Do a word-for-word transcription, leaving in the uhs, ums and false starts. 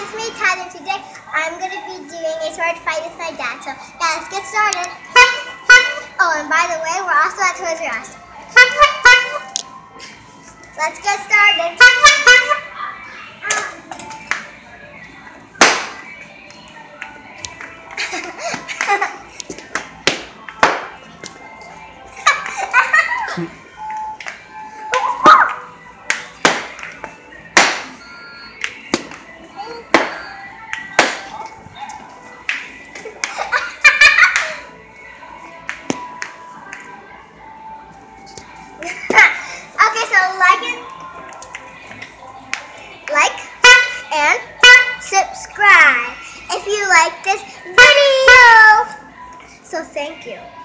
it's me, Tyler. Today I'm going to be doing a sword fight with my dad. So yeah, let's get started. Oh, and by the way, we're also at Toys R Us. Let's get started. Okay, so like it, like and subscribe if you like this video. So thank you.